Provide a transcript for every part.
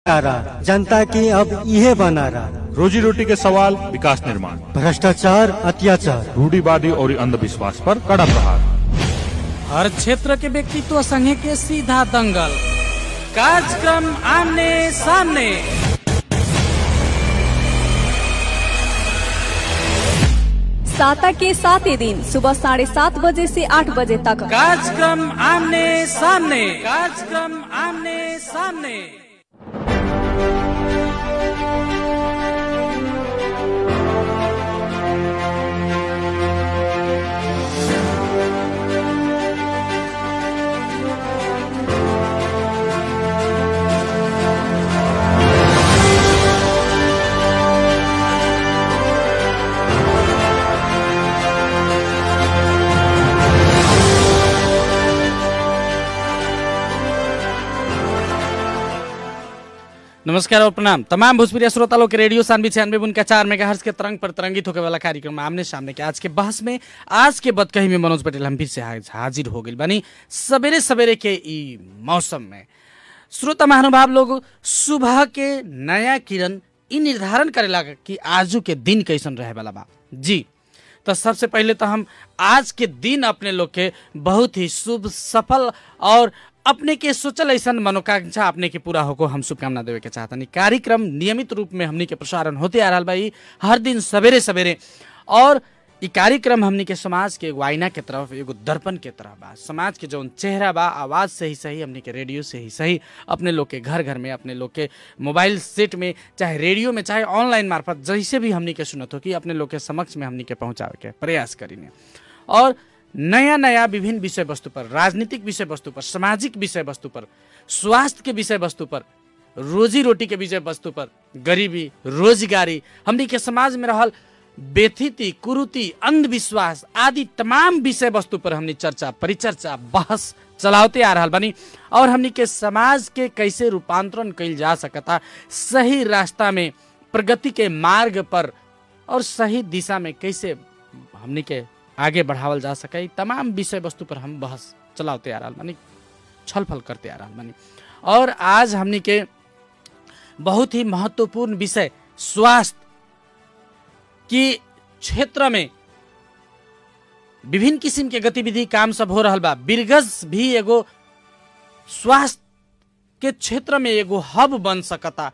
रहा, जनता की अब यह बना रहा। रोजी रोटी के सवाल, विकास निर्माण, भ्रष्टाचार, अत्याचार, रूढ़िवादी और अंधविश्वास पर कड़ा प्रहार। हर क्षेत्र के व्यक्तित्व संघ के सीधा दंगल। कार्यक्रम आमने सामने। साता के 7 दिन सुबह 7:30 बजे से 8 बजे तक कार्यक्रम आमने सामने। कार्यक्रम आमने सामने। नमस्कार और प्रणाम तमाम भोजपुरी श्रोतालों के रेडियो सानवी 96.4 मेगाहर्ट्ज के तरंग पर तरंगित होकर वाला कार्यक्रम आमने सामने के आज के बहस में आज के बदकही में मनोज पटेल हम फिर से हाजिर हो गए बनी सवेरे सवेरे के ई मौसम में। श्रोता महानुभाव लोग, सुबह के नया किरण ई निर्धारण करेला कि आजू के दिन कैसन रहे वाला बा जी। तो सबसे पहले तो हम आज के दिन अपने लोग के बहुत ही शुभ, सफल और अपने के सोचल ऐसा मनोकांक्षा अपने के पूरा होको हम शुभकामना देवे के चाहतनी। कार्यक्रम नियमित रूप में हमनी के प्रसारण होते आ रहा भाई हर दिन सवेरे सवेरे, और ये कार्यक्रम हमनी के समाज के एगो आईना के तरफ, एगो दर्पण के तरफ बा। समाज के जौन चेहरा बा, आवाज से ही सही, हमनी के रेडियो से ही सही, अपने लोग के घर घर में, अपने लोग के मोबाइल सेट में, चाहे रेडियो में, चाहे ऑनलाइन मार्फत जैसे भी हमनी के सुनत हो कि अपने लोग के समक्ष में हमनी के पहुंचावे के प्रयास करीने। और नया नया विभिन्न विषय वस्तु पर, राजनीतिक विषय वस्तु पर, सामाजिक विषय वस्तु पर, स्वास्थ्य के विषय वस्तु पर, रोजी रोटी के विषय वस्तु पर, गरीबी, रोजगारी, हमनी के समाज में रहल बेथिति, कुरुति, अंधविश्वास आदि तमाम विषय वस्तु पर हमनी चर्चा, परिचर्चा, बहस चलाते आ रहा बानी। और हमनी के समाज के कैसे रूपांतरण कइल जा सकता, सही रास्ता में, प्रगति के मार्ग पर और सही दिशा में कैसे हमनी के आगे बढ़ावल जा सके, तमाम विषय वस्तु पर हम बहस चलाते आ रहा बानी, छलफल करते आ रहा बानी। और आज हमनी के बहुत ही महत्वपूर्ण विषय स्वास्थ्य की क्षेत्र में विभिन्न किस्म के गतिविधि काम सब हो रहा बा। बिरगज भी एगो स्वास्थ्य के क्षेत्र में एगो हब बन सकता।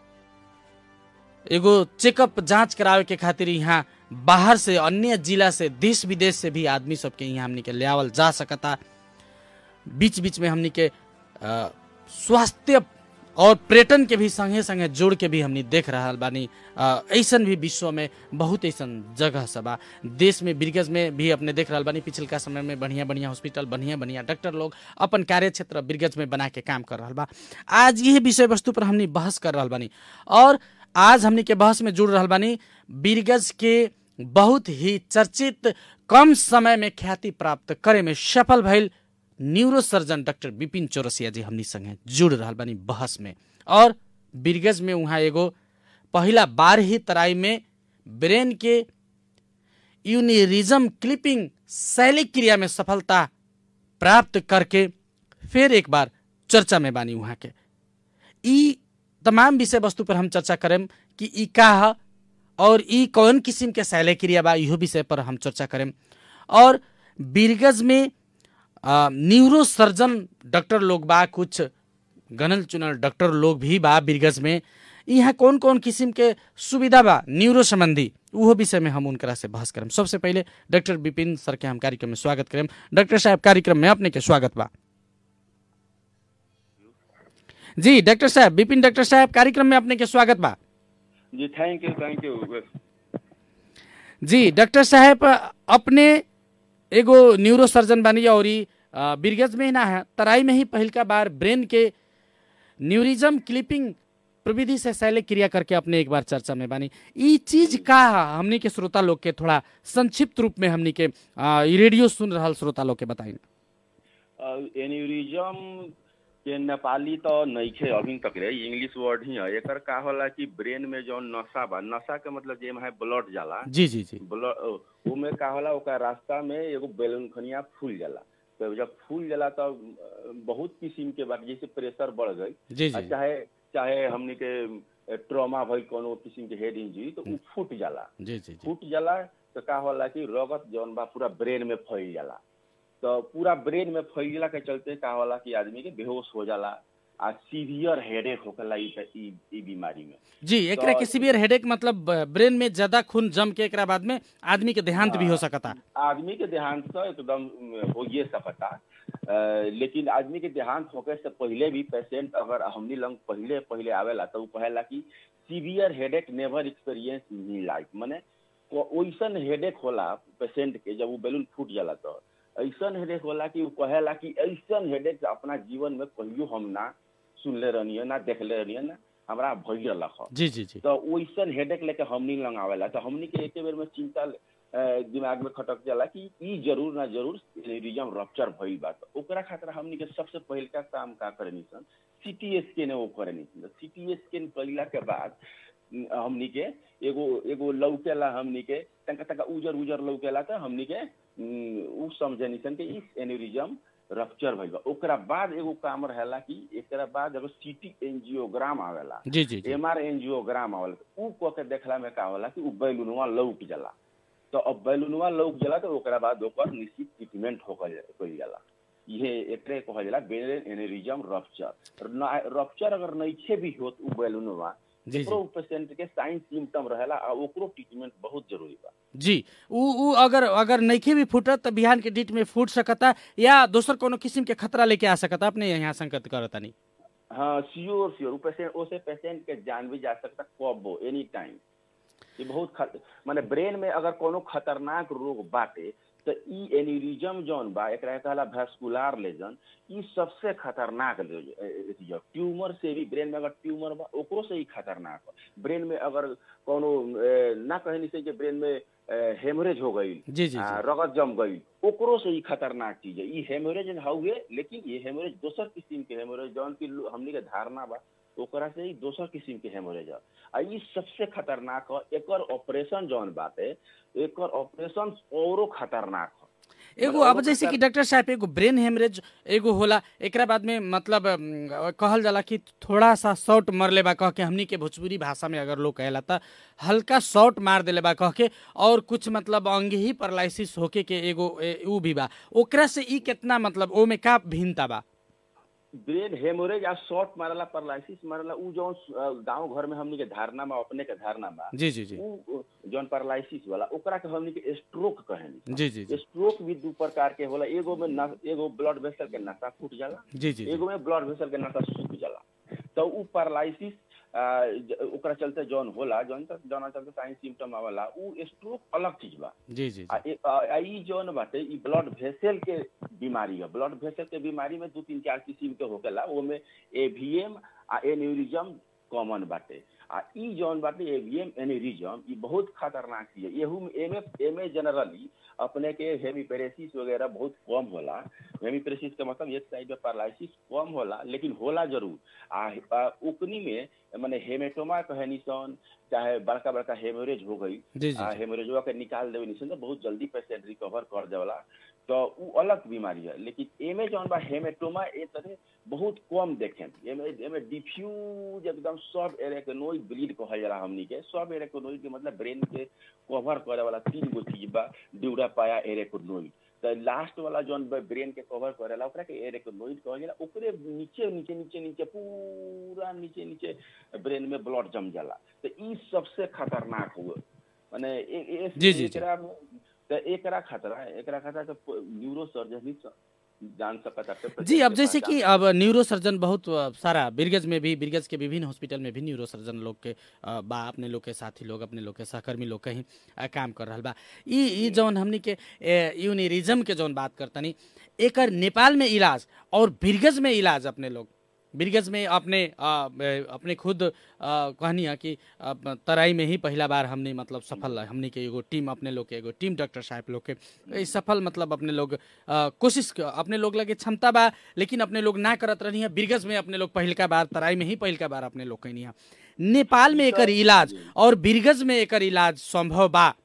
एगो चेकअप जांच करावे के खातिर यहाँ बाहर से, अन्य जिला से, देश विदेश से भी आदमी सबके यहाँ हमनी के ले आवल जा सकता। बीच बीच में हमनी के स्वास्थ्य और पर्यटन के भी संगे संगे जोड़ के भी हमनी देख रहा बानी। ऐसन भी विश्व में बहुत ऐसन जगह सब देश में, बिरगज में भी अपने देख रहा बानी। पिछले समय में बढ़िया बढ़िया हॉस्पिटल, बढ़िया बढ़िया डॉक्टर लोग अपन कार्य क्षेत्र बिरगज में बना के काम कर रहा बा। आज यह विषय वस्तु पर हमनी बहस कर रहा बानी। और आज हमनी के बहस में जुड़ रहा बानी बिरगज के बहुत ही चर्चित, कम समय में ख्याति प्राप्त करे में सफल भइल neuro surgeon doctor Vipin Chaurasia ji हमनी संगे जुड़ रहा बानी बहस में। और बिरगज में वहाँ एगो पहला बार ही तराई में ब्रेन के यूनिरिज्म क्लिपिंग शैलिक क्रिया में सफलता प्राप्त करके फिर एक बार चर्चा में बानी वहाँ के। ई तमाम विषय वस्तु पर हम चर्चा करें कि ई का है और ई कौन किस्म के शैलिक क्रिया बा, इहो विषय पर हम चर्चा करें। और बिरगज में न्यूरो सर्जन डॉक्टर लोग बा, कुछ गनल चुनल डॉक्टर लोग भी बा बिरगज में। यहाँ कौन कौन किस्म के सुविधा बा न्यूरो संबंधी, वो विषय में हम उनकरा से बहस करें। सबसे पहले डॉक्टर विपिन सर के हम कार्यक्रम में स्वागत करें। डॉक्टर साहब, कार्यक्रम में अपने के स्वागत बा जी। डॉक्टर साहब, विपिन डॉक्टर साहब, कार्यक्रम में अपने के स्वागत बा जी। थैंक यू जी। डॉक्टर साहब, अपने एगो न्यूरो सर्जन बानी और बिरगज में ना है, तराई में ही पहल का बार ब्रेन के न्यूरिज्म क्लिपिंग प्रविधि से शैलिक क्रिया करके अपने एक बार चर्चा में बानी। ये चीज का हमनी के श्रोता लोग के थोड़ा संक्षिप्त रूप में हमनी के रेडियो सुन रहा श्रोता लोग के बताई। एन्यूरिज्म के नेपाली तो नइखे अभी तक रे, इंग्लिश वर्ड ही है। एकर का होला कि ब्रेन में जो नशा बा, नशा के मतलब जेम है ब्लड जाला जी जी जी, ब्लड वो में का होला, ओकर रास्ता में एगो बैलून खनिया फूल जाला। तो जब फूल जाला तो बहुत किस्म के बात, जैसे प्रेशर बढ़ गई, जी जी, चाहे चाहे हमनी के ट्रॉमा भइल कोनो किस्म के हेड इंजरी तो उ फूट जाला। जी जी जी फूट जाला तो का होला कि रगत जौन बा पूरा ब्रेन में फैल जाला। तो पूरा ब्रेन में फैलला के चलते का होला कि आदमी के बेहोश हो जाला आ सीवियर हेडेक होखेला ई बीमारी में। जी एकरा के सीवियर हेडेक मतलब ब्रेन में ज्यादा खून जम के एकरा बाद में आदमी के देहांत भी हो सकता। आदमी के देहांत तो एकदम हो ये सकता, लेकिन आदमी के देहांत होके से पहले भी पेशेंट अगर हमनी लंग पहले आवेला तो कहेला कि severe headache never experience in life, माने ओइसन हेडेक होला पेशेंट के जब वो बैलून फूट जाला तो ऐसन हेडेक होला कि वो कहेला कि ऐसन हेडेक अपना जीवन में कहियो हम ना सुनले रहनी है, ना देखले रहनी है, ना हमरा भइल रहा। जी जी जी तो ओइसन हेडेक लेके हमनी लंग आवेला तो हमनी के एक बेर में चिंता दिमाग में खटक जाला कि ई जरूर ना जरूर एनेरिज्म रप्चर भइल बा। तो ओकरा खातिर हमनी के सबसे पहिलका काम का करनी सन सीटी स्कैन वो करनी सन। सीटी स्कैन कइला के बाद हमनी के एगो लौकेला, हमनी के तंका उजर लौकेला तो हमनी के उ समझनी सन कि इस एनेरिज्म रप्चर भइल बा। ओकरा बाद एगो काम रहेला कि एकरा बाद एगो सीटी एंजियोग्राम आवेला, जी जी एमआर एंजियोग्राम आवेला। उ क के देखला में का होला कि उ बैलूनवा लौक जाला। तो अब बैलूनवा लौक जाला तो ओकरा बाद ओकर निश्चित ट्रीटमेंट कइल जाला। ये एकरे कहल जाला ब्रेन एनेरिज्म रप्चर। रप्चर अगर नइखे भी होत उ बैलूनवा ओकरो पेशेंट के साइन सिम्टम रहेला आ ओकरो ट्रीटमेंट बहुत जरूरी बा। जी उ अगर नइखे भी फूटत त बिहान के डेट में फूट सकता या दोसर कोनो किस्म के खतरा लेके आ सकता, अपने यहाँ संकेत करता नहीं। हाँ श्योर पेशेंट के जान भी जा सकता कबो एनी टाइम। ये बहुत माने ब्रेन में अगर कोनो खतरनाक रोग बाटे तो ई एनेरिज्म जौन बा एकरा कहला वैस्कुलर लेजन, ई सबसे खतरनाक ट्यूमर से भी ब्रेन में अगर ट्यूमर बा ओकरो से ही खतरनाक बा। ब्रेन में अगर कोनो ना कहनी से कि ब्रेन में हेमरेज हो गई, रगत जम गई, ओकरो से ही खतरनाक चीज है। ई हेमरेज हउए, लेकिन ये हेमरेज दोसर किस्म के हेमरेज जौन की हमनी के धारणा बा ओकरा से ही दोसर किस्म के हेमरेज है। आ ई सबसे खतरनाक है। एकर ऑपरेशन जौन बाटे एकर ऑपरेशन औरो खतरनाक है। एगो अब जैसे कि डॉक्टर साहब एगो ब्रेन हेमरेज एगो होला, एकरा बाद में मतलब कहल जाला कि थोड़ा सा शॉट मरले बा कह के, हमनी के भोजपुरी भाषा में अगर लोग कहेला त हल्का शॉट मार देले बा कह के, और कुछ मतलब अंग ही पैरालिसिस होके के एगो उ भी बा। ओकरा से ई कितना मतलब ओमे का भिन्नता बा? ब्रेन हेमोरेज या शॉर्ट मारला पैरालिसिस मारला उ जौन गांव घर में हमनी के धारणा बा, अपने के धारणा बा जी जी जी उ जौन पैरालिसिस वाला ओकरा के हमनी के स्ट्रोक कहेनी। जी जी जी स्ट्रोक भी दू प्रकार के होला। एगो में एगो ब्लड वेसल के नसा फूट जाला, जी जी एगो में ब्लड वेसल के नसा सूख जाला। तो उ पैरालिसिस ओकरा चलते जौन होला जौन चलते साइन सिम्टम आवेला उ स्ट्रोक अलग चीज बा। जी जी ई जौन बाटे ई ब्लड वेसल के बीमारी है। ब्लड वेसल के बीमारी में 2-3-4 किस्म के होकेला, ओमे एवीएम आ एनेरिज्म कॉमन बाटे। आ ई जौन बाटे एवीएम एनेरिज्म ई बहुत खतरनाक चीज है। एहू एमे जनरली अपने के हेमिपेरेसिस वगैरह बहुत कम होला। हेमिपेरेसिस का मतलब एक साइड में पैरालिसिस कम होला, लेकिन होला जरूर। आ उकनी में माने हेमेटोमा कहनी सन, चाहे बड़का बड़का हेमोरेज हो गई, हेमोरेजवा के निकाल देवे निसन तो बहुत जल्दी पेशेंट रिकवर कर देवला। तो उ अलग बीमारी है। लेकिन एमे जौन बा हेमेटोमा ए तरह बहुत कम देखें। एमे डिफ्यूज एकदम सब एरेक्नोइड ब्लीड कहल जाला। हमनी के सब एरेक्नोइड के मतलब ब्रेन के कवर करे वाला 3 गो चीज बा, ड्यूरा पाया एरेक्नोइड। तो लास्ट वाला जौन ब्रेन के कवर करेला ओकरा के एरेक्नोइड कहल जाला। ओकरे नीचे पूरा नीचे ब्रेन में ब्लड जम जाला। तो ई सबसे खतरनाक हुआ माने एकरा खतरा तो न्यूरो सर्जन जान सकता। जी अब जैसे कि अब न्यूरो सर्जन बहुत सारा बिरगज के विभिन्न हॉस्पिटल में भी न्यूरो सर्जन लोग के बा, अपने लोग के साथी लोग, अपने लोग के सहकर्मी लोग कहीं काम कर रहा बा। ई जौन हमनी के यूनिरिज्म के जौन बात करतनी, एकर नेपाल में इलाज और बिरगज में इलाज अपने लोग बिरगज में अपने खुद कहनी है कि तराई में ही पहला बार हमने मतलब सफल हमने के एगो टीम अपने लोग के एगो टीम डॉक्टर साहब लोग के सफल मतलब अपने लोग कोशिश अपने लोग लगे क्षमता बा, लेकिन अपने लोग ना करत रही है। बिरगज में अपने लोग पहलका बार, तराई में ही पहलका बार अपने लोग कहनी है। नेपाल में एकर इलाज और बिरगज में एकर इलाज संभव बा,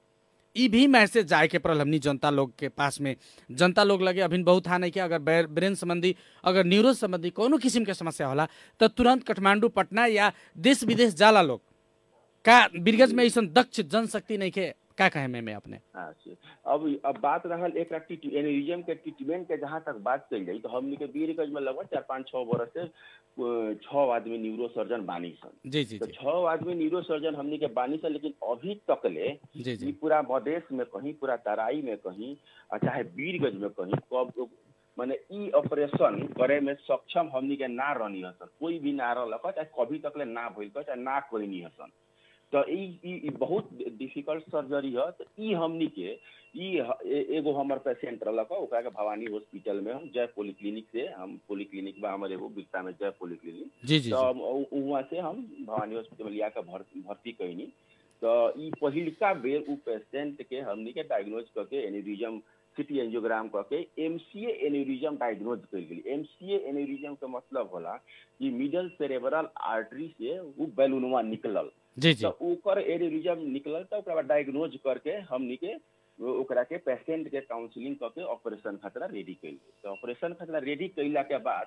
ई भी मैसेज जाए के पड़ल हमनी जनता लोग के पास में। जनता लोग लगे अभी बहुत था नहीं कि अगर ब्रेन संबंधी अगर न्यूरो संबंधी कोनो किस्म के समस्या होला तो तुरंत काठमांडू पटना या देश विदेश जाला लोग का बीरगंज में ऐसा दक्ष जनशक्ति नहीं के का कहे में अपने। अब बात रहल एक एनेरिज्म के ट्रीटमेंट के जहाँ तक बात कल जाए तो हमनी के बीरगंज में लगभग 4-5-6 वर्ष से 6 आदमी न्यूरो सर्जन बानी सन। जी जी तो 6 आदमी न्यूरो सर्जन हमनी के बानी सन, लेकिन अभी तक ले जी जी पूरा मधेश में कहीं, पूरा तराई में कहीं, चाहे बीरगंज में कहीं कब माने ई ऑपरेशन करे में सक्षम हमनी के ना रहनी हसन, कोई भी ना रहल, चाहे कभी तक ले ना भइल, चाहे ना कोई नहीं हसन। तो ई बहुत डिफिकल्ट सर्जरी है। तो ई हमनी के एगो हमर पेशेंट रहलक, ओकरा के भवानी हॉस्पिटल में हम जय पॉलिक्लिनिक से, हम पॉलिक्लिनिक बा हमर एगो बिस्ता में जय पॉलिक्लिनिक, जी जी तो वहाँ से हम भवानी हॉस्पिटल में लिया के भर्ती कईनी। तो ई पहिलका बेर उ पेशेंट के हमनी के डायग्नोज करके एनेरिज्म सिटी एंजियोग्राम करके एमसीए एनेरिज्म डायग्नोज कइल गेली। एमसीए एनेरिज्म के मतलब होला कि मिडल सेरेब्रल आर्टरी से उ बैलूनवा निकलल, जी जी तो ओकर एनेरिज्म निकलल, तो ओकरा डायग्नोज करके हमनी के ओकरा के पेशेंट के काउंसलिंग करके ऑपरेशन खतरा रेडी कइल। तो ऑपरेशन खतरा रेडी कइला के बाद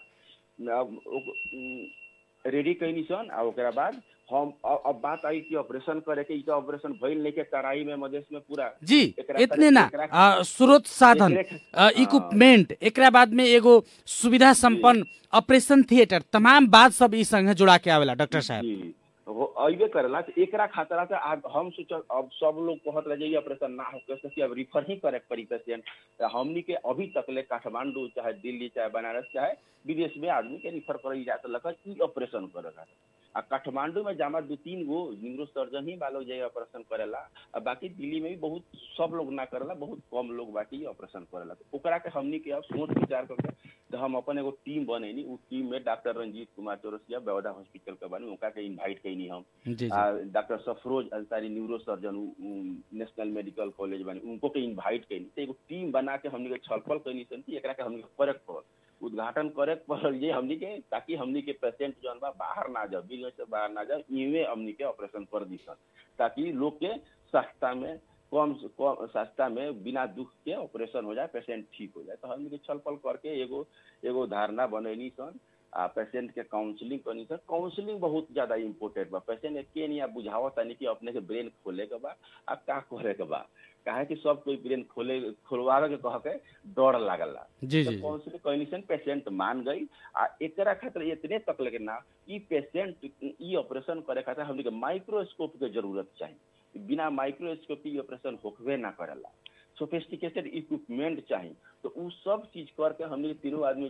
रेडी कइनी सन, आ ओकरा बाद हम अब बात आई कि ऑपरेशन करे के, तो ऑपरेशन भइल नहीं के तराई में मधेश में पूरा जी इतने ना स्रोत साधन इक्विपमेंट एकरा बाद में एगो सुविधा संपन्न ऑपरेशन थिएटर तमाम बात सब ई संगे जुड़ा के आवेला डॉक्टर साहब अइबे करेला। तो एकरा खतरा से हम सोच अब सब लोग कहत रह जाइए ऑपरेशन ना होके सकी, अब रिफर ही करे पड़ी पेशेंट। तो हमनी के अभी तक ले काठमांडू चाहे दिल्ली चाहे बनारस चाहे विदेश में आदमी के रिफर कर जाता लगा ई ऑपरेशन करेगा। आ काठमांडू में जामा 2-3 गो न्यूरो सर्जन ही बालो जाए ऑपरेशन करेला, आ बाकी दिल्ली में भी बहुत सब लोग ना करेला, बहुत कम लोग बाकी ऑपरेशन करेला। तो ओकरा के हमनी के अब सोच विचार करके तो हम अपन एगो टीम बनेनी। उस टीम में डॉक्टर रंजीत कुमार चौरसिया बड़ौदा हॉस्पिटल के बने, उनका के इनवाइट कईनी हम। Doctor Safroz Ansari neuro surgeon national medical college बने, उनको के इनवाइट कईनी। तो एगो टीम बना के हमनी के छलफल कईनी सन कि एकरा के हमनी के करे पड़ल, उद्घाटन करे पड़ल ये हमनी के, ताकि हमनी के पेशेंट जौन बा बाहर ना जाओ, बीरगंज से बाहर ना जाओ, इवे हमनी के ऑपरेशन कर दी सन, ताकि लोग के सस्ता में कम सस्ता में बिना दुख के ऑपरेशन हो जाए, पेशेंट ठीक हो जाए। तो हमनी के छलफल करके एगो धारणा बनैनी सन, आ पेशेंट के काउंसलिंग करनी सर। काउंसलिंग बहुत ज्यादा इम्पोर्टेंट बा। पेशेंट के नहीं बुझावत तानी कि अपने के ब्रेन खोले के बा आ का करे के बा, काहे कि सब कोई ब्रेन खोलवावे के कह के डर लागला। जी जी काउंसलिंग कंडीशन पेशेंट मान गई। आ एकरा खातिर इतने तक लगे ना ई पेशेंट ई ऑपरेशन करे खातिर हमनी के माइक्रोस्कोप के जरूरत चाहिए, बिना माइक्रोस्कोप ई ऑपरेशन होकबे ना करेला, सोफिस्टिकेटेड इक्विपमेंट चाहिए। तो उ सब चीज करके हमने तीनों आदमी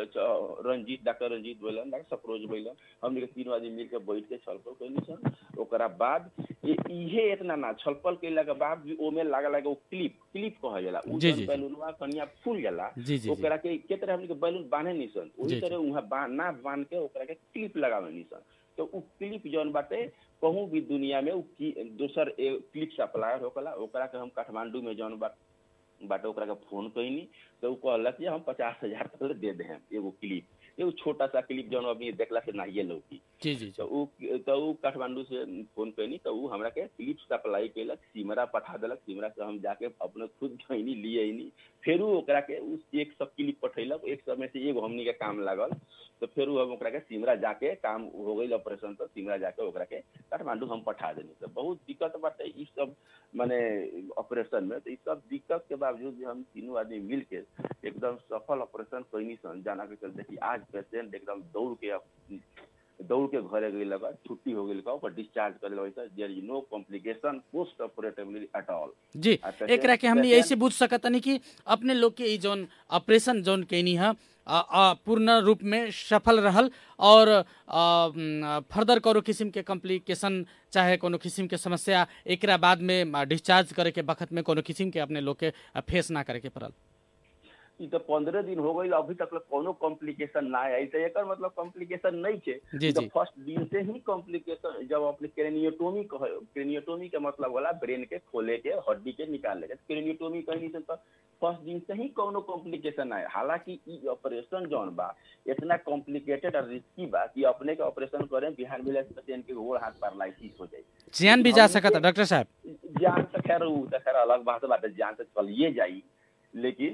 डॉक्टर रंजीत बोलन, डॉक्टर सफरोज बोलन, हमने तीनों आदमी मिलकर बैठ के छलफल कैनी सन। ओकरा बाद इहे इतना ना छलफल कैला के बाद भी ओमे लागल एगो क्लिप कहल जाला, उ बैलूनवा कनिया फूल जाला, ओकरा के तरह हमने बैलून बांधे नहीं सन, ओही तरह उहा ना बांध के ओकरा के क्लिप लगावे नहीं सन। तो उ क्लिप जौन बाटे कहूँ भी दुनिया में दोसर क्लिप सप्लायर होकला, ओकरा के हम काठमांडू में जौन बाटे ओकरा के फोन कईनी। तो उ कहलक कि हम 50,000 तक दे दे एगो क्लिप, एगो छोटा सा क्लिप जौन अभी देखला से नाहिए लौकी। जी जी तो उ काठमांडू से फोन कईनी, तो उ हमरा के क्लिप सप्लाई कैलक, सिमरा पठा देलक, सिमरा से हम जाके अपने खुद गईनी लिए आईनी, फिर ओकरा के उस 100 क्लिप पठैलक, 100 में से एगो हमनी के काम लागल। तो फिर हम ओकरा के सिमरा जाके काम हो गई ऑपरेशन, तो सिमरा जाके ओकरा के काठमांडू हम पठा देनी। तो बहुत दिक्कत बाटे ई सब माने ऑपरेशन में। तो ई सब दिक्कत के बावजूद भी हम तीनों आदमी मिल के एकदम सफल ऑपरेशन कैनी सन, जाना के चलते कि आज पेशेंट एकदम दौड़ के घरे गई लगा, छुट्टी हो गई, ओकर डिस्चार्ज कर लेबै, there is no complication post operatively at all. जी एकरा के हमनी ऐसे बुझ सकत नहीं कि अपने लोग के ई जोन ऑपरेशन जोन कैनी है पूर्ण रूप में सफल रहल, और फर्दर कोनो किस्म के कॉम्प्लिकेशन चाहे कोनो किस्म के समस्या एकरा बाद में डिस्चार्ज करे के वक्त में कोनो किस्म के अपने लोग के फेस ना करे के पड़ल। तो 15 दिन हो गई, अभी तक कोनो कॉम्प्लिकेशन ना आई। तो एकर मतलब कॉम्प्लिकेशन नहीं है। तो फर्स्ट दिन से ही कॉम्प्लिकेशन, जब अपने क्रेनियोटोमी के मतलब होला ब्रेन के खोले के, हड्डी के निकाले के, क्रेनियोटोमी कहीं से तो फर्स्ट दिन से ही कोनो कॉम्प्लिकेशन आए। हालांकि ई ऑपरेशन जौन बा इतना कॉम्प्लिकेटेड और रिस्की बा कि अपने के ऑपरेशन करें बिहार मिले पेशेंट के गोड़ हाथ पैरालिसिस हो जाए, जान भी जा सकता डॉक्टर साहब। जान तो खैर अलग बात बात है, जान तो चलिए जाई, लेकिन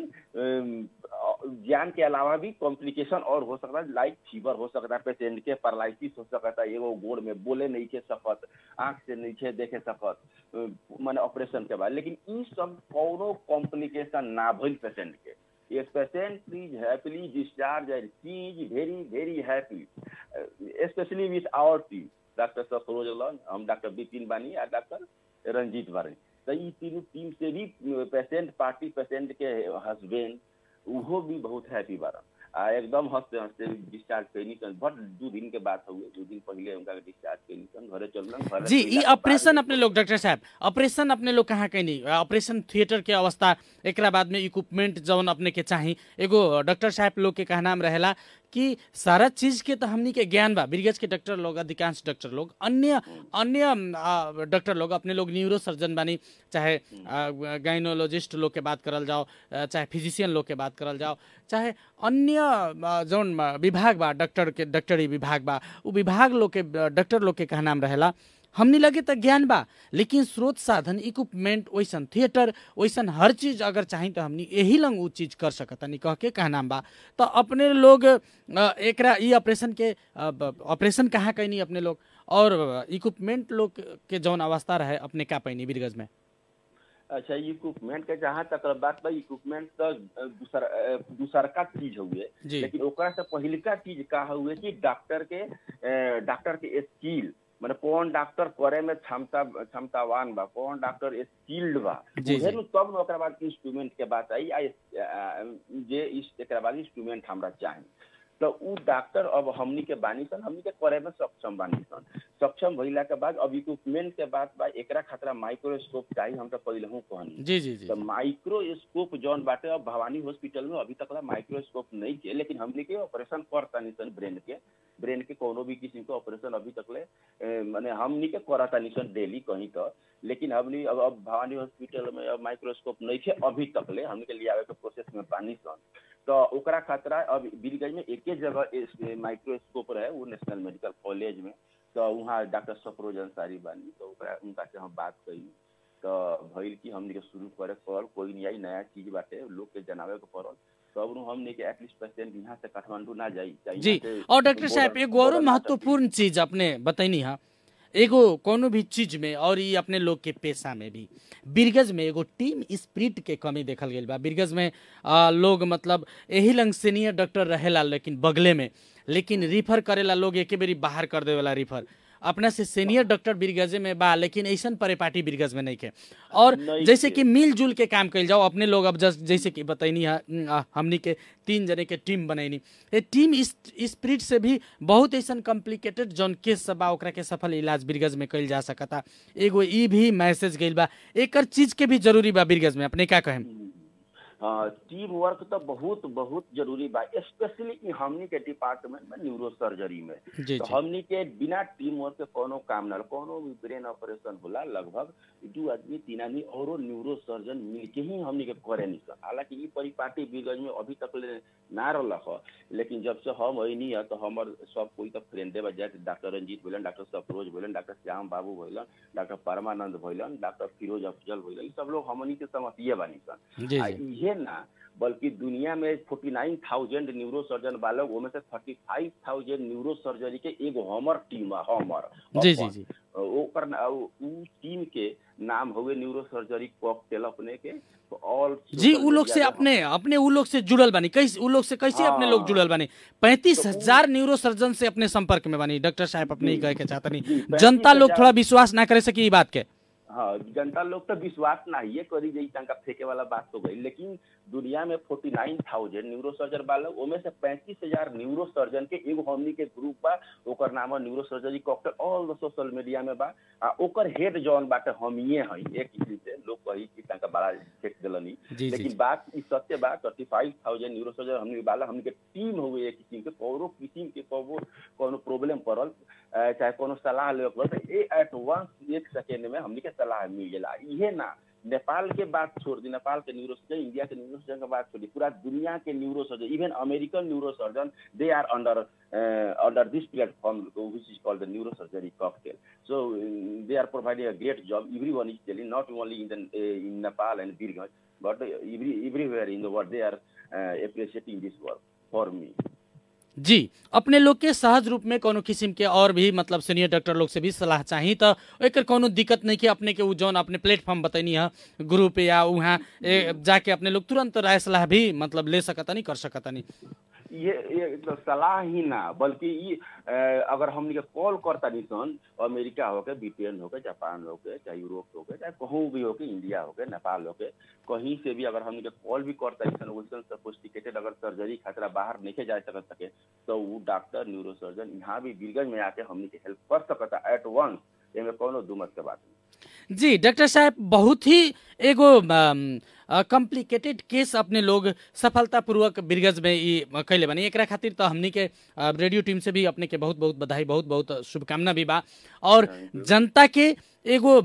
जान के अलावा भी कॉम्प्लिकेशन और हो सकता है, लाइक फीवर हो सकता है, पेशेंट के पैरालिसिस हो सकता है, एगो गोड़ में बोले नहीं के सकत, आंख से नीचे देखे सकत माने ऑपरेशन के बाद। लेकिन ई सब कोनो कॉम्प्लिकेशन ना भइल पेशेंट के, Yes, patient is happily discharged and she is very, very happy, especially with our team, Dr. Safroz Alam, हम डॉक्टर बिपिन बानी और डॉक्टर रंजीत बानी। तो ये तीनों टीम से भी पेशेंट पार्टी, पेशेंट के हस्बैंड वो भी बहुत हैप्पी बारन, एकदम हंसते हंसते डिस्चार्ज कैनी सन। बहुत 2 दिन के बाद हुए, 2 दिन पहले उनका डिस्चार्ज कैनी सन, घरे चललन। जी, ये ऑपरेशन अपने लोग डॉक्टर साहब, ऑपरेशन अपने लोग कहाँ कैनी, ऑपरेशन थिएटर के अवस्था, एकरा बाद में इक्विपमेंट जौन अपने के चाही, एगो डॉक्टर साहब लोग के कहनाम रहेला कि सारा चीज के तो हमनी के ज्ञान बा, बिरगज के डॉक्टर लोग, अधिकांश डॉक्टर लोग, अन्य डॉक्टर लोग, अपने लोग न्यूरो सर्जन बानी, चाहे गाइनोलॉजिस्ट लोग के बात करल जाओ, चाहे फिजिशियन लोग के बात करल जाओ, चाहे अन्य जौन विभाग बा, डॉक्टरी विभाग बा, उ विभाग लोग के डॉक्टर लोग के कहनाम रहेला। हमनी लगे तो ज्ञान बा, लेकिन स्रोत साधन, इक्विपमेंट, वैसन थिएटर, वैसन हर चीज अगर चाही तो हमनी यही लंग वो चीज कर सकतानी कह के कहनाम बा। तो अपने लोग एकरा ई ऑपरेशन के ऑपरेशन कहाँ कैनी अपने लोग, और इक्विपमेंट लोग के जौन अवस्था रहे अपने का पैनी बिरगज में? अच्छा, इक्विपमेंट के जहाँ तक बात बा, इक्विपमेंट तो दूसर का चीज हुए, लेकिन ओकरा से पहले का चीज का हुए कि डॉक्टर के स्किल, माने कौन डॉक्टर करे में क्षमतावान बा, कौन डॉक्टर स्किल्ड बा, तब न ओकरा बाद इंस्ट्रूमेंट के बात आई, जे एकरा बाद इंस्ट्रूमेंट हमरा चाही। तो उ डॉक्टर अब हमनी के बानी सन, हमनी के करे में सक्षम बानी सन। सक्षम भइला के बाद अब इक्विपमेंट के बात बा, एकरा खतरा माइक्रोस्कोप चाहिए, हम तो पहले हूँ कहनी। जी। तो माइक्रोस्कोप जौन बाटे, अब भवानी हॉस्पिटल में अभी तक माइक्रोस्कोप नहीं के, लेकिन हमनी के ऑपरेशन करतानी सन ब्रेन के कोनो भी किस्म के ऑपरेशन अभी तक माने हमनी के करतानी सन डेली कहीं तो। लेकिन हमनी अब भवानी हॉस्पिटल में अब माइक्रोस्कोप नहीं के अभी तक हमनी के लियावे के प्रोसेस में पानी सन। तो ओकरा खतरा अब बीरगंज में एक जगह माइक्रोस्कोप रहे, वो नेशनल मेडिकल कॉलेज में, तो वहाँ डॉक्टर सफरोज अंसारी बानी, तो उनका से हम बात करी, तो भइल कि हमने के शुरू करे पड़ल, कोई नहीं आई, नया चीज बाटे, लोग के जनावे के पड़ल, तो अब हमने के एटलीस्ट पेशेंट यहाँ से काठमांडू ना जाई जी। और डॉक्टर साहब एगो और महत्वपूर्ण चीज अपने बताइनी है, एगो कोनो भी चीज में और ये अपने लोग के पेशा में भी बिरगज में एगो टीम स्पिरिट के कमी देखल गई बा। बिरगज में लोग मतलब यही लंग सीनियर डॉक्टर रहेला, लेकिन बगले में, लेकिन रिफर करेला लोग एक बेरी बाहर कर देवेला रिफर। अपना से सीनियर डॉक्टर बिरगजे में बा, लेकिन ऐसा परिपाटी बिरगज में नहीं के। और जैसे कि मिलजुल के काम कल जाओ अपने लोग, अब जैसे कि बताइनी हमनी के 3 जने के टीम बनैनी, टीम स्पिरिट से भी बहुत ऐसा कॉम्प्लिकेटेड जौन केस सब बा ओकरा के सफल इलाज बिरगज में कल जा सकता। एगो ई भी मैसेज गइल बा, एक चीज के भी जरूरी बा बिरगज में, अपने क्या कहें? टीम वर्क तो बहुत जरूरी बा, स्पेशली हमनी के डिपार्टमेंट में न्यूरो सर्जरी में। तो हमनी के बिना टीम वर्क के कोनो काम ना, कोनो भी ब्रेन ऑपरेशन होला लगभग 2 आदमी 3 आदमी और न्यूरो सर्जन मिलके ही हमनी के करे नहीं सक। हालांकि ये परिपाटी बिरगंज में अभी तक ना रहा है, लेकिन जब से हम अनी है तो हमार सब कोई तो फ्रेंडे बा, जैसे डॉक्टर रंजीत भैलन, डॉक्टर सफरोज भैलन, डॉक्टर श्याम बाबू भैलन, डॉक्टर परमानंद भैलन, डॉक्टर फिरोज अफजल भैलन, सब लोग हमनी के समझिए बानी सन। ये ना बल्कि दुनिया में 49,000 न्यूरो सर्जन वाले, उनमें से 35,000 न्यूरो सर्जरी के एगो हमर टीम है, हमर जी ओकर उ टीम के नाम हुए न्यूरो सर्जरी कॉकटेल अपने के ऑल जी। उ लोग से अपने उ लोग से जुड़ल बानी, कैसे उ लोग से कैसे अपने लोग जुड़ल बानी? 35,000 न्यूरो सर्जन से अपने संपर्क में बानी। डॉक्टर साहब अपने ही कहे के चाहता नहीं, जनता लोग थोड़ा विश्वास ना करे सकी बात के। हाँ, जनता लोग तो विश्वास ना ये करी जाई, तंका फेंके वाला बात तो गई। लेकिन दुनिया में 49,000 न्यूरो सर्जन वाले, उनमें से 35,000 न्यूरो सर्जन के एगो हमनी के ग्रुप बा, ओकर नाम है neuro surgery cocktail, all the social media में बा। ओकर हेड जॉन बाटे हमिए हई, एक किसी से लोग कही कि तंका बड़ा फेंक देलनी, लेकिन बात ई सत्य बा। 35,000 न्यूरो सर्जन हमनी वाला, हमनी के टीम हुए एक किस्म के, कोनो किस्म के कोनो प्रॉब्लम पड़ल, चाहे कोनो सलाह ले एट वंस 1 सेकेंड में हमनी के सलाह मिल गेला। इहे ना नेपाल के बात छोड़ दी, नेपाल के न्यूरो सर्जन, इंडिया के न्यूरो सर्जन के बात छोड़ दी, पूरा दुनिया के neuro surgeon, even American neuro surgeon, they are under this platform which is called the neuro surgery cocktail. So they are providing a great job. Everyone is telling, not only in Nepal and Birganj, but everywhere in the world they are appreciating this work for me. जी, अपने लोग के सहज रूप में कोनो किस्म के और भी मतलब सीनियर डॉक्टर लोग से भी सलाह चाहिए तो एकर कोनो दिक्कत नहीं कि अपने के उ जौन अपने प्लेटफॉर्म बताइनी है ग्रुप या वहाँ जाके अपने लोग तुरंत राय सलाह भी मतलब ले सकता नहीं, कर सकता नहीं। ये तो सलाह ही ना, बल्कि ये अगर हमने के कॉल करता नहीं सन, अमेरिका हो के, ब्रिटेन हो के, जापान हो के, चाहे यूरोप हो के, चाहे कहूँ भी हो के, इंडिया हो के, नेपाल हो के, कहीं से भी अगर हमने के कॉल भी करता नहीं सन, वैसे सोफिस्टिकेटेड अगर सर्जरी खातिर बाहर नहीं जा सके तो वो डॉक्टर न्यूरोसर्जन यहाँ भी बीरगंज में आके हमने के हेल्प कर सकता एट वंस। एमे कोनो दुमत के बात नहीं। जी डॉक्टर साहब, बहुत ही एगो कॉम्प्लिकेटेड केस अपने लोग सफलतापूर्वक बीरगंज में ये कैले बने, एक खातिर तो हमनी के रेडियो टीम से भी अपने के बहुत बहुत बधाई, बहुत बहुत शुभकामना भी बा। और जनता के एगो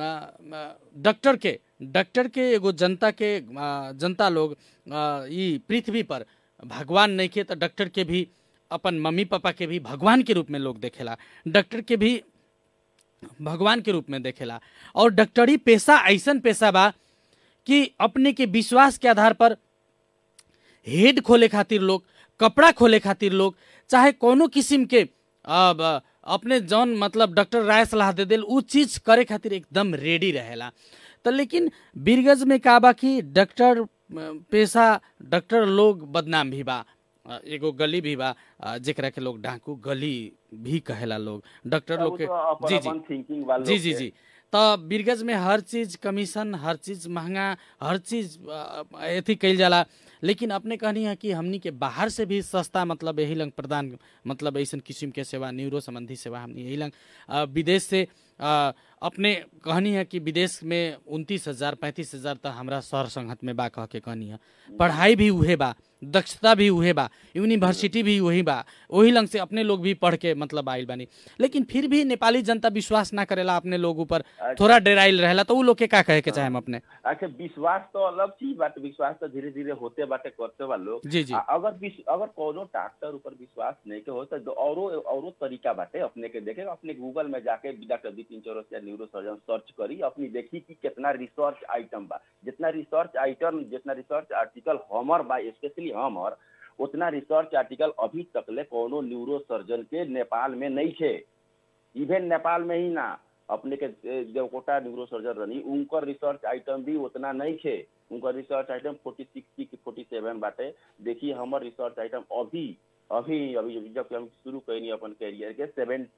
डॉक्टर के एगो जनता लोग ये पृथ्वी पर भगवान नहीं के तो डॉक्टर के भी अपन मम्मी पापा के भी भगवान के रूप में लोग देखेला, डॉक्टर के भी भगवान के रूप में देखेला। और डॉक्टरी पेशा ऐसन पेशा बा कि अपने के विश्वास के आधार पर हेड खोले खातिर लोग, कपड़ा खोले खातिर लोग, चाहे कोनो किस्म के अपने जौन मतलब डॉक्टर राय सलाह दे देल उ चीज करे खातिर एकदम रेडी रहेला। तो लेकिन बीरगंज में का बा कि डॉक्टर पेशा डॉक्टर लोग बदनाम भी बा, एगो गली भी बा जेकरा के लोग डाकू गली भी कहेला लोग डॉक्टर लोग के। जी जी जी तो बीरगंज में हर चीज कमीशन, हर चीज महंगा, हर चीज एथी कइल जाला। लेकिन अपने कहनी है कि हमनी के बाहर से भी सस्ता मतलब यही लंग प्रदान मतलब ऐसा किस्म के सेवा, न्यूरो संबंधी सेवा हमनी यही लंग विदेश से अपने कहनी है कि विदेश में 29,000 35,000 तो हमारा सर संगत में बा कह के कहनी है। पढ़ाई भी उहे बा, दक्षता भी उहे बा, यूनिवर्सिटी भी वही बा, वही लंग से अपने लोग भी पढ़ के मतलब आइल बानी। लेकिन फिर भी नेपाली जनता विश्वास ना करेला अपने लोग ऊपर, थोड़ा डेराइल रहेला। तो उ लोग के का कहे के चाहे हम अपने? अच्छा, विश्वास तो अलग चीज बात, विश्वास तो धीरे धीरे होते बाटे करते बा लोग। जी जी अगर कोनो डॉक्टर ऊपर विश्वास नहीं के हो तो औरो तरीका बाटे अपने के देखे। अपने गूगल में जाके doctor Bipin Chaurasia neuro surgeon search करी, अपनी देखी कि कितना रिसर्च आइटम बा, जितना रिसर्च आर्टिकल हमर बा, स्पेशली हमर उतना रिसर्च आर्टिकल अभी तकले कोनो न्यूरो सर्जन के नेपाल में नहीं थे। इवन नेपाल में ही ना, अपने के देवकोटा न्यूरो सर्जन रही, उनका रिसर्च आइटम भी उतना नहीं थे। उनका रिसर्च आइटम 46 की 47 बाटे। देखिए हमार रिसर्च आइटम अभी जब हम शुरू करेंगे अपन कैरियर के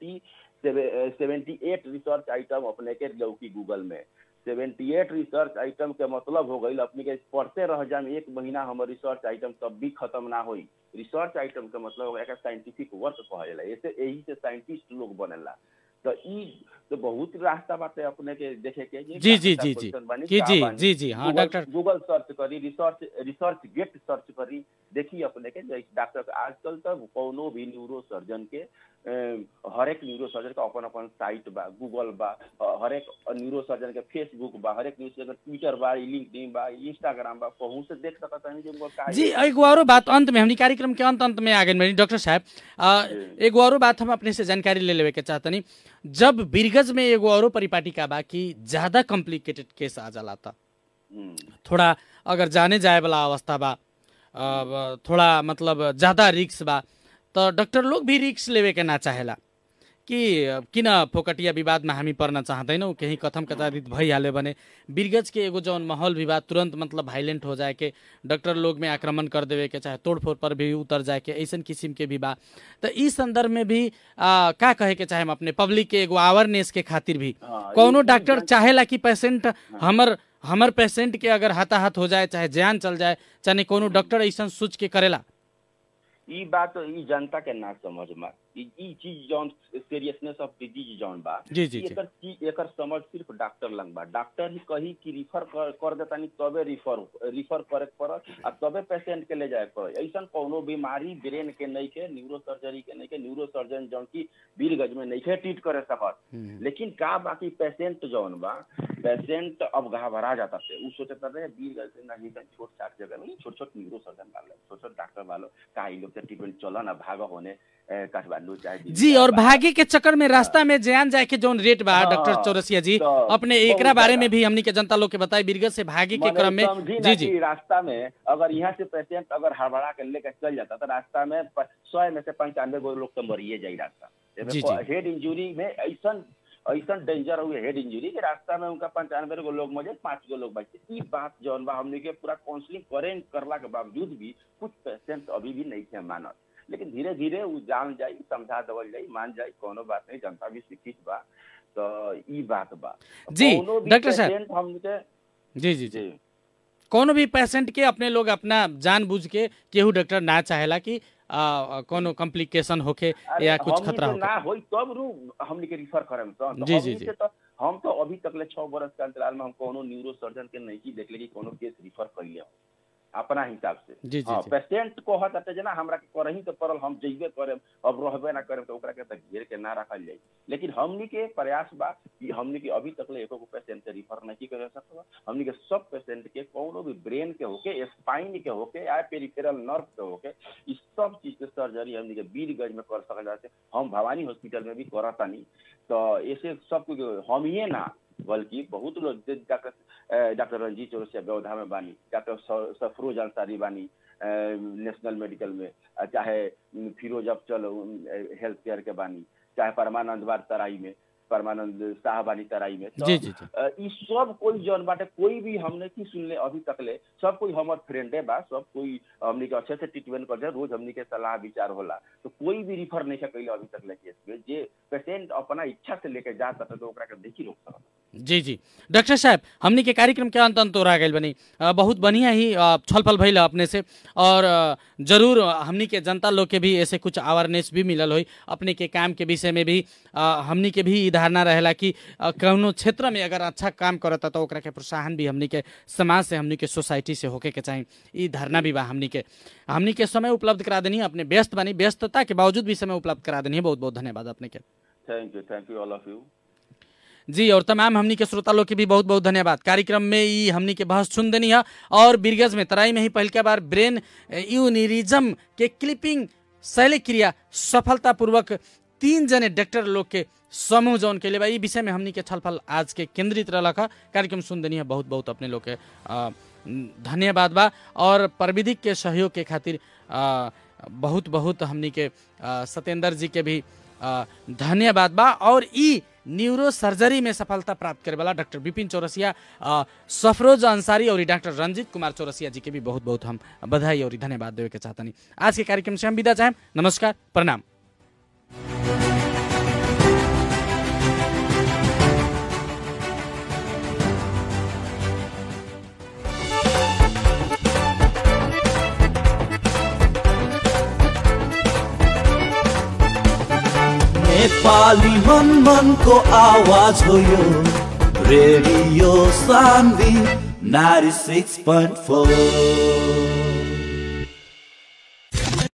78 रिसर्च आइटम अपने के लौकी गूगल में। 78 रिसर्च आइटम के मतलब हो गई अपने के पढ़ते रह जाए 1 महीना हमारे रिसर्च आइटम तब भी खत्म ना होई। रिसर्च आइटम का मतलब हो गया साइंटिफिक वर्क कहेला, ऐसे यही से साइंटिस्ट लोग बनेला। तो ई तो बहुत रास्ता बाटे अपने के देखे के। जी जी जी जी जी जी हाँ डॉक्टर, गूगल सर्च करी, रिसर्च गेट सर्च करी, देखिए अपने के डॉक्टर आजकल तो कोनो भी न्यूरो सर्जन के हर एक न्यूरो सर्जन का अपन साइट बा, गूगल बा, हर एक न्यूरो सर्जन के फेसबुक बा, हर एक न्यूरो सर्जन ट्विटर बा, लिंक्डइन बा, इंस्टाग्राम बा, कहूं से देख सकता है जो। जी एगो और बात अंत में, हमनी कार्यक्रम के अंत में आ गए डॉक्टर साहब, एगो और बात हम अपने से जानकारी ले लेवे के चाहतनी। जब बीरगंज में एगो और परिपाटी का बा कि ज्यादा कॉम्प्लिकेटेड केस आ जाला था, थोड़ा अगर जाने जाए वाला अवस्था बा, थोड़ा मतलब ज्यादा रिक्स बा, तो डॉक्टर लोग भी रिक्स लेवे के ना चाहेला कि किन फोकटिया विवाद में हामी पर्न चाहदैनौँ, कहीं कथम कथारित भइहाल्यो भने बीरगंज के एगो जौन माहौल विवाद तुरंत मतलब वायलेंट हो जाए के, डॉक्टर लोग में आक्रमण कर देवे के, चाहे तोड़फोड़ पर भी उतर जाए के, ऐसन किस्म के भी बा। तो इस संदर्भ में भी का कहे के चाहे हम अपने पब्लिक के एगो अवेयरनेस के खातिर भी कोनो डॉक्टर चाहेला कि पेशेंट हमर पेशेंट के अगर हताहत हो जाए, चाहे जान चल जाए, चाहे कोनो डॉक्टर ऐसा सोच के करेला। ई बात ई जनता के ना समझ में, ई चीज जौन सीरियसनेस ऑफ डिजीज जौन बा, जी जी एकर समझ सिर्फ डॉक्टर लंग बा। डॉक्टर ही कही कि रिफर कर देता नहीं तबे रिफर करे पड़त आ तबे पेशेंट के ले जाए पड़े। ऐसा कोनो बीमारी ब्रेन के नहीं के, न्यूरो सर्जरी के नहीं के, न्यूरो सर्जन जौन की बीरगंज में नहीं के ट्रीट करे सकत। लेकिन का बाकी पेशेंट जौन बा, पेशेंट अब घबरा जाता थे, उ सोचता रहे बीरगंज से नहीं छोट छाट जगह में छोट न्यूरो सर्जन वाले, छोट डॉक्टर वालों का ट्रीटमेंट चला ना भाग होने काठमांडू चाहे जी। और भागे के चक्कर में रास्ता में जान जाए के जोन रेट बा डॉक्टर चौरसिया जी अपने एकरा बारे में भी हमनी के जनता लोग के बताई बीरगंज से भागे के क्रम में जी रास्ता में अगर यहाँ से पेशेंट अगर हड़बड़ा के लेकर चल जाता तो रास्ता में 100 में से 95 लोग तो मरिए जाए रास्ता। हेड इंजुरी में ऐसा डेंजर हुए हेड इंजरी के रास्ता में उनका 95 लोग मजे 5 लोग बचे। बात जौन बा हमने के पूरा काउंसलिंग करला के बावजूद भी कुछ पेशेंट अभी भी नहीं थे मानत, लेकिन धीरे धीरे वो जान जाई, समझा देवल जाई, मान जाई, कोनो बात नहीं, जनता भी शिक्षित बा। तो ई बात बा जी डॉक्टर साहब हमके जी कोनो भी पेशेंट के अपने लोग अपना जानबूझ के केहू डॉक्टर ना चाहेला कि कोनो कॉम्प्लिकेशन होके या कुछ खतरा होके ना होई तब रू हमनी के रिफर करम तो जी तो हम तो अभी तक ले 6 बरस के अंतराल में हम कोनो न्यूरो सर्जन के नहीं की देखले कि कोनो केस रिफर कर लिया अपना हिसाब से। पेशेंट को हत अटे जना हमरा के करही तो परल हम जइबे करे अब रहबे ना करे तो ओकरा के त घेर के ना रखल जाई, लेकिन हमनी के प्रयास बा कि हमनी के अभी तक ले एको पेशेंट के रिफर नहीं कर सकबा। हमनी के सब पेशेंट के कोनो भी ब्रेन के होके, स्पाइन के होके या पेरिफेरल नर्व के होके इस सब चीज के सर्जरी हमनी के बीरगंज में कर सकल जाते। हम भवानी हॉस्पिटल में भी करतानी, तो ऐसे सब कुछ हम ही ना बल्कि बहुत लोग डॉक्टर रंजीत चौरसिया व्यवधा में बानी, डॉक्टर सफरोज अंसारी बानी नेशनल मेडिकल में, चाहे फिरोज अफजल हेल्थ केयर के बानी, चाहे परमानंद बार तराई में, परमानंद शाह बानी तराई में। तो ई सब कोई जौन बाटे कोई भी हमने की सुनले अभी तक ले सब कोई हमार फ्रेंडे बा, सब कोई हमनी के अच्छे से ट्रीटमेंट कर रोज हमनी के सलाह विचार होला, तो कोई भी रिफर नहीं सकले अभी तक ले केस में। जे पेशेंट अपना इच्छा से लेके जाता तो ओकरा के देखी रोक सकता। जी डॉक्टर साहब हमनी के कार्यक्रम के अंत हो रहा गई बनी, बहुत बढ़िया ही छलफल भइल अपने से, और जरूर हमनी के जनता लोग के भी ऐसे कुछ अवेयरनेस भी मिलल होई अपने के काम के विषय में भी। हमनी के भी धारणा रहेला कि कौनो क्षेत्र में अगर अच्छा काम करता तो ओकरा के प्रोत्साहन भी हमनी के समाज से, हमनी के सोसाइटी से होके के चाहिए, ई धारणा भी बा। हमनी के समय उपलब्ध करा देनी, अपने व्यस्त बनी, व्यस्तता के बावजूद भी समय उपलब्ध करा देनी है। बहुत बहुत धन्यवाद अपने के। Thank you all of you जी। और तमाम हमनी के श्रोता लोग के भी बहुत बहुत धन्यवाद। कार्यक्रम में ये हमनी के बहस सुन देनी है, और बीरगंज में तराई में ही पहल के बार ब्रेन यूनिरिज्म के क्लिपिंग शैल्य क्रिया सफलतापूर्वक 3 जने डॉक्टर लोग के समूह जौन के लिए विषय में हमनी के छलफल आज के केंद्रित रहा। कार्यक्रम सुन देनी है, बहुत बहुत अपने लोग के धन्यवाद बा। और प्रविधिक के सहयोग के खातिर बहुत बहुत हमनी के सत्येंद्र जी के भी धन्यवाद बा। और ई न्यूरो सर्जरी में सफलता प्राप्त करे वाला डॉक्टर विपिन चौरसिया, सफरोज अंसारी और डॉक्टर रंजीत कुमार चौरसिया जी के भी बहुत बहुत हम बधाई और धन्यवाद देवे के चाहतनी। आज के कार्यक्रम से हम विदा चाहें। नमस्कार, प्रणाम। नेपाली मन को आवाज हो यो रेडियो सान्वी 96.4।